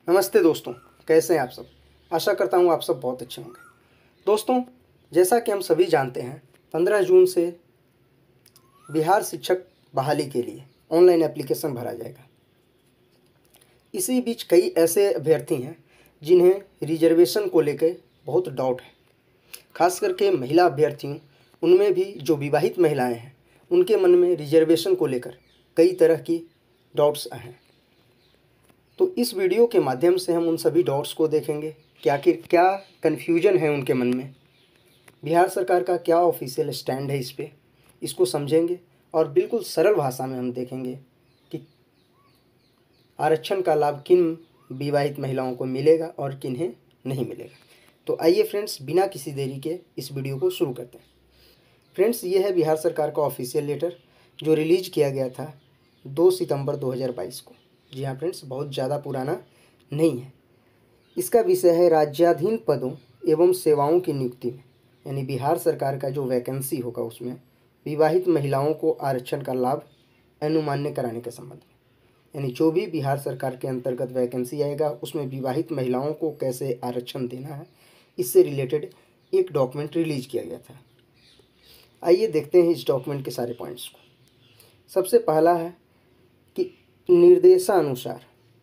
नमस्ते दोस्तों, कैसे हैं आप सब। आशा करता हूँ आप सब बहुत अच्छे होंगे। दोस्तों, जैसा कि हम सभी जानते हैं 15 जून से बिहार शिक्षक बहाली के लिए ऑनलाइन एप्लीकेशन भरा जाएगा। इसी बीच कई ऐसे अभ्यर्थी हैं जिन्हें रिजर्वेशन को लेकर बहुत डाउट है। खास करके महिला अभ्यर्थियों, उनमें भी जो विवाहित महिलाएं हैं उनके मन में रिजर्वेशन को लेकर कई तरह की डाउट्स हैं। तो इस वीडियो के माध्यम से हम उन सभी डाउट्स को देखेंगे कि आखिर क्या कन्फ्यूजन है उनके मन में, बिहार सरकार का क्या ऑफिशियल स्टैंड है इस पे, इसको समझेंगे और बिल्कुल सरल भाषा में हम देखेंगे कि आरक्षण का लाभ किन विवाहित महिलाओं को मिलेगा और किन्हें नहीं मिलेगा। तो आइए फ्रेंड्स, बिना किसी देरी के इस वीडियो को शुरू करते हैं। फ्रेंड्स, ये है बिहार सरकार का ऑफिशियल लेटर जो रिलीज किया गया था 2 सितंबर 2022 को। जी हाँ फ्रेंड्स, बहुत ज़्यादा पुराना नहीं है। इसका विषय है राज्याधीन पदों एवं सेवाओं की नियुक्ति में, यानी बिहार सरकार का जो वैकेंसी होगा उसमें विवाहित महिलाओं को आरक्षण का लाभ अनुमान्य कराने के संबंध में, यानी जो भी बिहार सरकार के अंतर्गत वैकेंसी आएगा उसमें विवाहित महिलाओं को कैसे आरक्षण देना है, इससे रिलेटेड एक डॉक्यूमेंट रिलीज किया गया था। आइए देखते हैं इस डॉक्यूमेंट के सारे पॉइंट्स को। सबसे पहला है कि निर्देशानुसार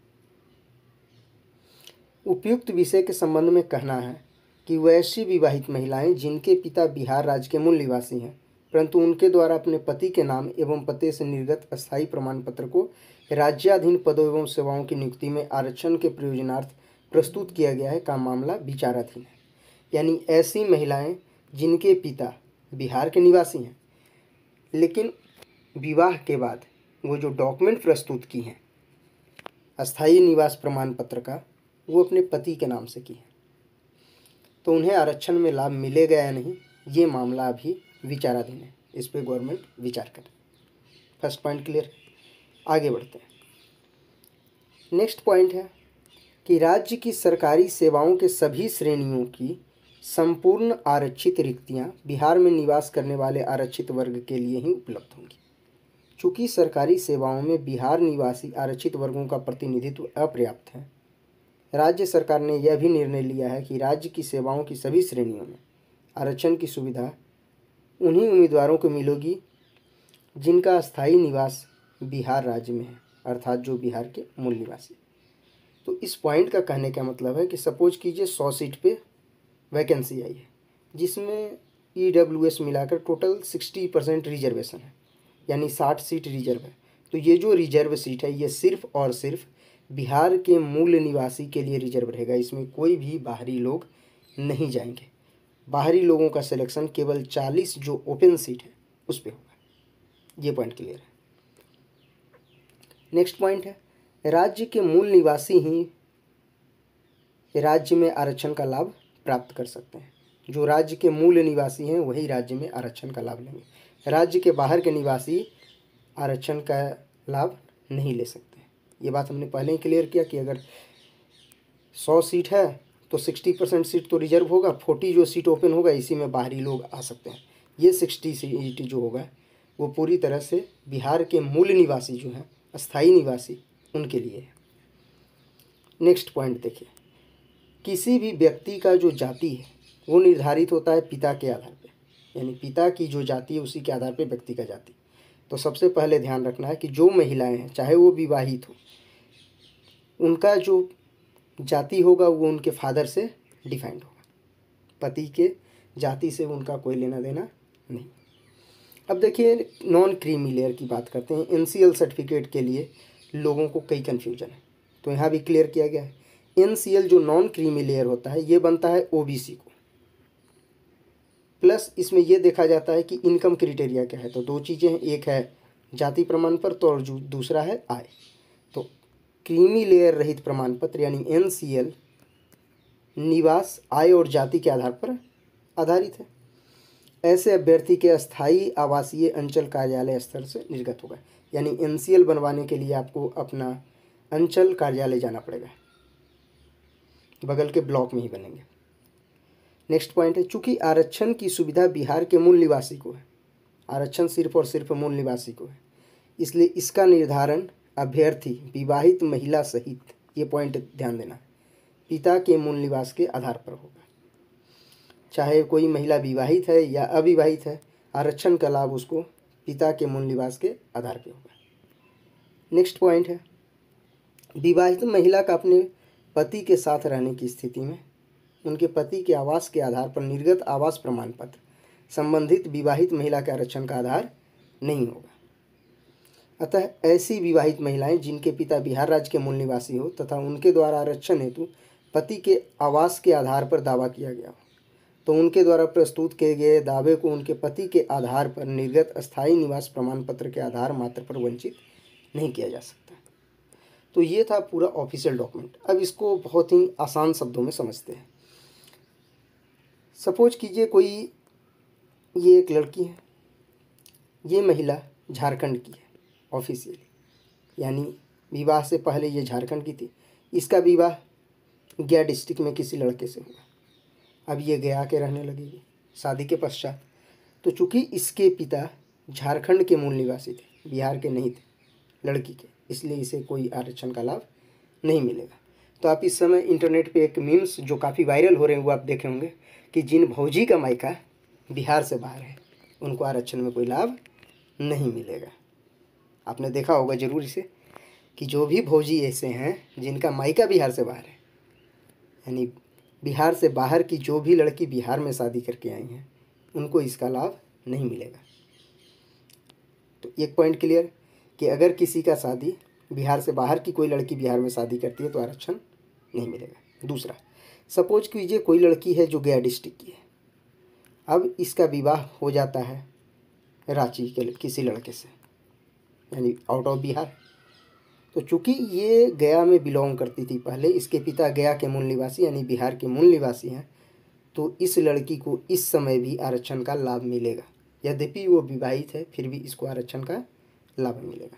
उपयुक्त विषय के संबंध में कहना है कि वैसी विवाहित महिलाएं जिनके पिता बिहार राज्य के मूल निवासी हैं परंतु उनके द्वारा अपने पति के नाम एवं पते से निर्गत अस्थायी प्रमाण पत्र को राज्याधीन पदों एवं सेवाओं की नियुक्ति में आरक्षण के प्रयोजनार्थ प्रस्तुत किया गया है का मामला विचाराधीन है। यानी ऐसी महिलाएं जिनके पिता बिहार के निवासी हैं लेकिन विवाह के बाद वो जो डॉक्यूमेंट प्रस्तुत की हैं अस्थायी निवास प्रमाण पत्र का, वो अपने पति के नाम से की है, तो उन्हें आरक्षण में लाभ मिलेगा या नहीं, ये मामला अभी विचाराधीन है। इस पर गवर्नमेंट विचार करे। First point clear. आगे बढ़ते हैं। नेक्स्ट पॉइंट है कि राज्य की सरकारी सेवाओं के सभी श्रेणियों की संपूर्ण आरक्षित रिक्तियां बिहार में निवास करने वाले आरक्षित वर्ग के लिए ही उपलब्ध होंगी। चूँकि सरकारी सेवाओं में बिहार निवासी आरक्षित वर्गों का प्रतिनिधित्व अपर्याप्त है, राज्य सरकार ने यह भी निर्णय लिया है कि राज्य की सेवाओं की सभी श्रेणियों में आरक्षण की सुविधा उन्हीं उम्मीदवारों को मिलेगी जिनका स्थायी निवास बिहार राज्य में है, अर्थात जो बिहार के मूल निवासी। तो इस पॉइंट का कहने का मतलब है कि सपोज कीजिए 100 सीट पे वैकेंसी आई है जिसमें EWS मिलाकर टोटल 60% रिजर्वेशन है, यानी 60 सीट रिजर्व है। तो ये जो रिजर्व सीट है ये सिर्फ और सिर्फ बिहार के मूल निवासी के लिए रिजर्व रहेगा। इसमें कोई भी बाहरी लोग नहीं जाएंगे। बाहरी लोगों का सिलेक्शन केवल 40 जो ओपन सीट है उस पर होगा। ये पॉइंट क्लियर है। नेक्स्ट पॉइंट है राज्य के मूल निवासी ही राज्य में आरक्षण का लाभ प्राप्त कर सकते हैं। जो राज्य के मूल निवासी हैं वही राज्य में आरक्षण का लाभ लेंगे। राज्य के बाहर के निवासी आरक्षण का लाभ नहीं ले सकते। ये बात हमने पहले ही क्लियर किया कि अगर 100 सीट है तो 60% सीट तो रिजर्व होगा, 40 जो सीट ओपन होगा इसी में बाहरी लोग आ सकते हैं। ये 60 सीट जो होगा वो पूरी तरह से बिहार के मूल निवासी जो हैं, अस्थायी निवासी, उनके लिए है। नेक्स्ट पॉइंट देखिए, किसी भी व्यक्ति का जो जाति है वो निर्धारित होता है पिता के आधार पे, यानी पिता की जो जाति है उसी के आधार पे व्यक्ति का जाति। तो सबसे पहले ध्यान रखना है कि जो महिलाएं हैं चाहे वो विवाहित हो, उनका जो जाति होगा वो उनके फादर से डिफाइंड होगा, पति के जाति से उनका कोई लेना देना नहीं। अब देखिए नॉन क्रीमी लेयर की बात करते हैं। NCL सर्टिफिकेट के लिए लोगों को कई कन्फ्यूजन है, तो यहाँ भी क्लियर किया गया है। NCL जो नॉन क्रीमी लेयर होता है ये बनता है OBC को, प्लस इसमें यह देखा जाता है कि इनकम क्राइटेरिया क्या है। तो दो चीज़ें हैं, एक है जाति प्रमाण पत्र और दूसरा है आय। तो क्रीमी लेयर रहित प्रमाण पत्र यानी NCL निवास, आय और जाति के आधार पर आधारित है। ऐसे अभ्यर्थी के अस्थायी आवासीय अंचल कार्यालय स्तर से निर्गत होगा, यानी NCL बनवाने के लिए आपको अपना अंचल कार्यालय जाना पड़ेगा, बगल के ब्लॉक में ही बनेंगे। नेक्स्ट पॉइंट है, चूंकि आरक्षण की सुविधा बिहार के मूल निवासी को है, आरक्षण सिर्फ और सिर्फ मूल निवासी को है, इसलिए इसका निर्धारण अभ्यर्थी विवाहित महिला सहित ये पॉइंट ध्यान देना, पिता के मूल निवास के आधार पर होगा। चाहे कोई महिला विवाहित है या अविवाहित है, आरक्षण का लाभ उसको पिता के मूल निवास के आधार पर होगा। नेक्स्ट पॉइंट है, विवाहित महिला का अपने पति के साथ रहने की स्थिति में उनके पति के आवास के आधार पर निर्गत आवास प्रमाण पत्र संबंधित विवाहित महिला के आरक्षण का आधार नहीं होगा। अतः ऐसी विवाहित महिलाएं जिनके पिता बिहार राज्य के मूल निवासी हो तथा उनके द्वारा आरक्षण हेतु पति के आवास के आधार पर दावा किया गया हो, तो उनके द्वारा प्रस्तुत किए गए दावे को उनके पति के आधार पर निर्गत अस्थायी निवास प्रमाण पत्र के आधार मात्र पर वंचित नहीं किया जा सकता। तो ये था पूरा ऑफिशियल डॉक्यूमेंट। अब इसको बहुत ही आसान शब्दों में समझते हैं। सपोज कीजिए कोई ये एक लड़की है, ये महिला झारखंड की है ऑफिशियली, यानी विवाह से पहले ये झारखंड की थी। इसका विवाह गया डिस्ट्रिक्ट में किसी लड़के से हुआ। अब ये गया के रहने लगेगी शादी के पश्चात। तो चूँकि इसके पिता झारखंड के मूल निवासी थे, बिहार के नहीं थे लड़की के, इसलिए इसे कोई आरक्षण का लाभ नहीं मिलेगा। तो आप इस समय इंटरनेट पे एक मीम्स जो काफ़ी वायरल हो रहे हैं वो आप देखे होंगे कि जिन भौजी का मायका बिहार से बाहर है उनको आरक्षण में कोई लाभ नहीं मिलेगा। आपने देखा होगा ज़रूर इसे कि जो भी भौजी ऐसे हैं जिनका मायका बिहार से बाहर है, यानी बिहार से बाहर की जो भी लड़की बिहार में शादी करके आई हैं उनको इसका लाभ नहीं मिलेगा। तो एक पॉइंट क्लियर कि अगर किसी का शादी बिहार से बाहर की कोई लड़की बिहार में शादी करती है तो आरक्षण नहीं मिलेगा। दूसरा, सपोज कीजिए कोई लड़की है जो गया डिस्ट्रिक्ट की है, अब इसका विवाह हो जाता है रांची के किसी लड़के से, यानी आउट ऑफ बिहार। तो चूँकि ये गया में बिलोंग करती थी पहले, इसके पिता गया के मूल निवासी यानी बिहार के मूल निवासी हैं, तो इस लड़की को इस समय भी आरक्षण का लाभ मिलेगा। यद्यपि वो विवाहित है फिर भी इसको आरक्षण का लाभ मिलेगा।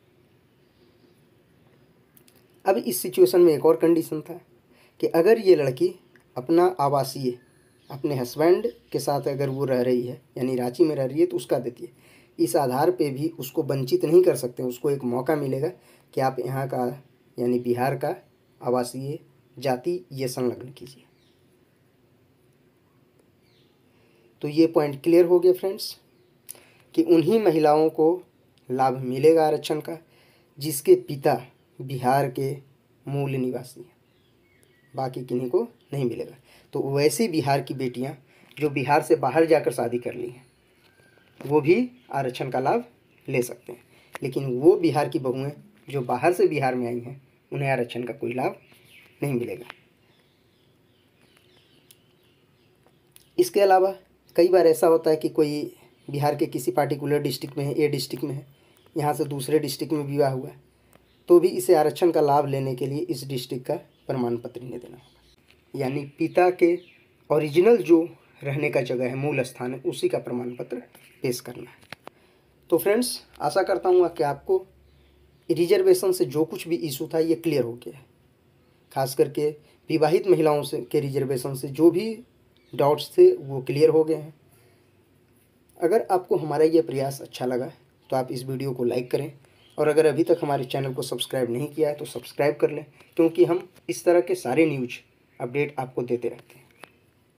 अब इस सिचुएशन में एक और कंडीशन था कि अगर ये लड़की अपना आवासीय अपने हस्बैंड के साथ अगर वो रह रही है, यानी रांची में रह रही है, तो उसका देती है। इस आधार पे भी उसको वंचित नहीं कर सकते, उसको एक मौका मिलेगा कि आप यहाँ का यानी बिहार का आवासीय जाति ये संलग्न कीजिए। तो ये पॉइंट क्लियर हो गया फ्रेंड्स कि उन्हीं महिलाओं को लाभ मिलेगा आरक्षण का जिसके पिता बिहार के मूल निवासी हैं, बाकी किन्हीं को नहीं मिलेगा। तो वैसी बिहार की बेटियां जो बिहार से बाहर जाकर शादी कर ली हैं वो भी आरक्षण का लाभ ले सकते हैं, लेकिन वो बिहार की बहुएं जो बाहर से बिहार में आई हैं उन्हें आरक्षण का कोई लाभ नहीं मिलेगा। इसके अलावा कई बार ऐसा होता है कि कोई बिहार के किसी पार्टिकुलर डिस्ट्रिक्ट में है, ए डिस्ट्रिक्ट में है, यहाँ से दूसरे डिस्ट्रिक्ट में विवाह हुआ, तो भी इसे आरक्षण का लाभ लेने के लिए इस डिस्ट्रिक्ट का प्रमाण पत्र इन्हें देना होगा। यानी पिता के ओरिजिनल जो रहने का जगह है, मूल स्थान है, उसी का प्रमाण पत्र पेश करना है। तो फ्रेंड्स, आशा करता हूँ कि आपको रिजर्वेशन से जो कुछ भी इशू था ये क्लियर हो गया है। खास करके विवाहित महिलाओं से के रिजर्वेशन से जो भी डाउट्स थे वो क्लियर हो गए हैं। अगर आपको हमारा ये प्रयास अच्छा लगा तो आप इस वीडियो को लाइक करें, और अगर अभी तक हमारे चैनल को सब्सक्राइब नहीं किया है तो सब्सक्राइब कर लें, क्योंकि हम इस तरह के सारे न्यूज अपडेट आपको देते रहते हैं।